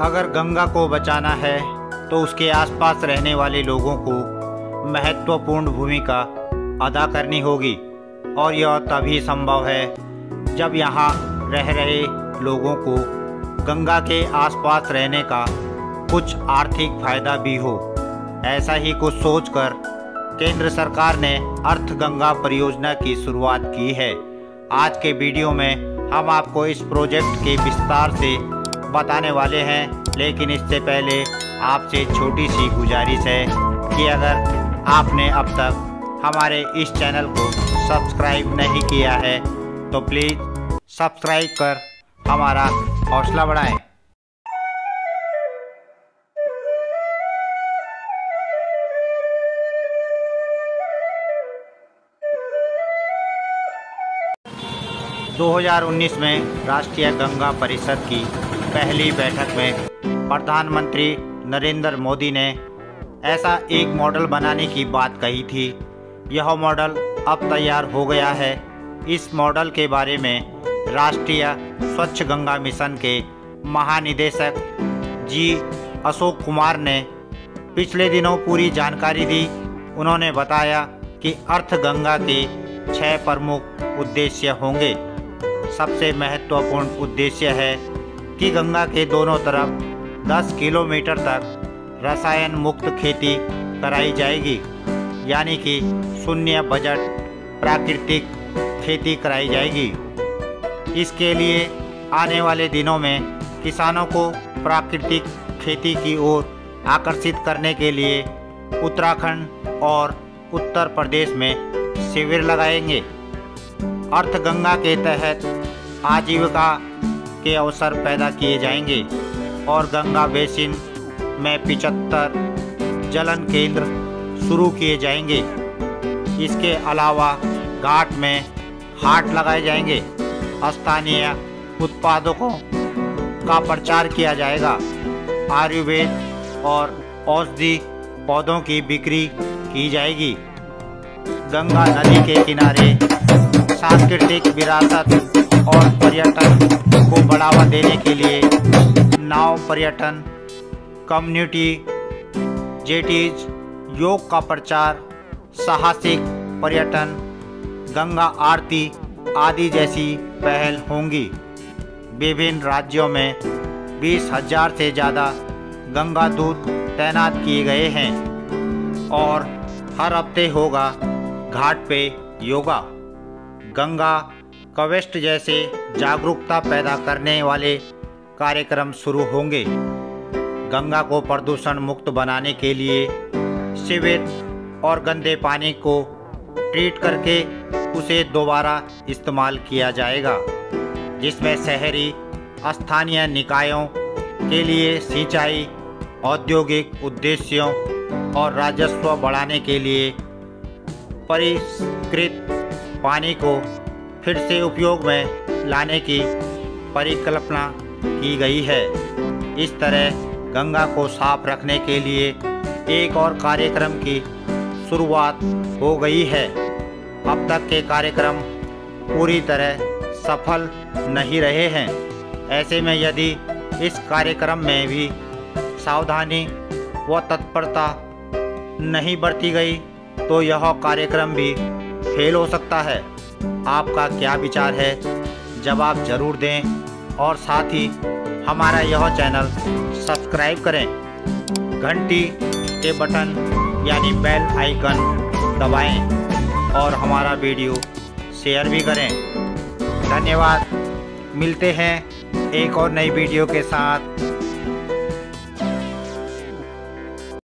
अगर गंगा को बचाना है तो उसके आसपास रहने वाले लोगों को महत्वपूर्ण भूमिका अदा करनी होगी और यह तभी संभव है जब यहाँ रह रहे लोगों को गंगा के आसपास रहने का कुछ आर्थिक फायदा भी हो। ऐसा ही कुछ सोचकर केंद्र सरकार ने अर्थ गंगा परियोजना की शुरुआत की है। आज के वीडियो में हम आपको इस प्रोजेक्ट के विस्तार से बताने वाले हैं, लेकिन इससे पहले आपसे छोटी सी गुजारिश है कि अगर आपने अब तक हमारे इस चैनल को सब्सक्राइब नहीं किया है तो प्लीज़ सब्सक्राइब कर हमारा हौसला बढ़ाएं। दो 2019 में राष्ट्रीय गंगा परिषद की पहली बैठक में प्रधानमंत्री नरेंद्र मोदी ने ऐसा एक मॉडल बनाने की बात कही थी। यह मॉडल अब तैयार हो गया है। इस मॉडल के बारे में राष्ट्रीय स्वच्छ गंगा मिशन के महानिदेशक जी अशोक कुमार ने पिछले दिनों पूरी जानकारी दी। उन्होंने बताया कि अर्थ गंगा के 6 प्रमुख उद्देश्य होंगे। सबसे महत्वपूर्ण उद्देश्य है कि गंगा के दोनों तरफ 10 किलोमीटर तक रसायन मुक्त खेती कराई जाएगी, यानी कि शून्य बजट प्राकृतिक खेती कराई जाएगी। इसके लिए आने वाले दिनों में किसानों को प्राकृतिक खेती की ओर आकर्षित करने के लिए उत्तराखंड और उत्तर प्रदेश में शिविर लगाएंगे। अर्थ गंगा के तहत आजीविका के अवसर पैदा किए जाएंगे और गंगा बेसिन में 75 जलन केंद्र शुरू किए जाएंगे। इसके अलावा घाट में हाट लगाए जाएंगे। स्थानीय उत्पादों का प्रचार किया जाएगा। आयुर्वेद और औषधि पौधों की बिक्री की जाएगी। गंगा नदी के किनारे सांस्कृतिक विरासत और पर्यटन को बढ़ावा देने के लिए नाव पर्यटन, कम्युनिटी जेटीज, योग का प्रचार, साहसिक पर्यटन, गंगा आरती आदि जैसी पहल होंगी। विभिन्न राज्यों में 20,000 से ज़्यादा गंगा दूत तैनात किए गए हैं और हर हफ्ते होगा घाट पे योगा। गंगा क्वेस्ट जैसे जागरूकता पैदा करने वाले कार्यक्रम शुरू होंगे। गंगा को प्रदूषण मुक्त बनाने के लिए सीवेज और गंदे पानी को ट्रीट करके उसे दोबारा इस्तेमाल किया जाएगा, जिसमें शहरी स्थानीय निकायों के लिए सिंचाई, औद्योगिक उद्देश्यों और राजस्व बढ़ाने के लिए परिष्कृत पानी को फिर से उपयोग में लाने की परिकल्पना की गई है। इस तरह गंगा को साफ रखने के लिए एक और कार्यक्रम की शुरुआत हो गई है। अब तक के कार्यक्रम पूरी तरह सफल नहीं रहे हैं। ऐसे में यदि इस कार्यक्रम में भी सावधानी व तत्परता नहीं बरती गई तो यह कार्यक्रम भी फेल हो सकता है। आपका क्या विचार है? जवाब जरूर दें और साथ ही हमारा यह चैनल सब्सक्राइब करें। घंटी के बटन यानी बेल आइकन दबाएं और हमारा वीडियो शेयर भी करें। धन्यवाद। मिलते हैं एक और नई वीडियो के साथ।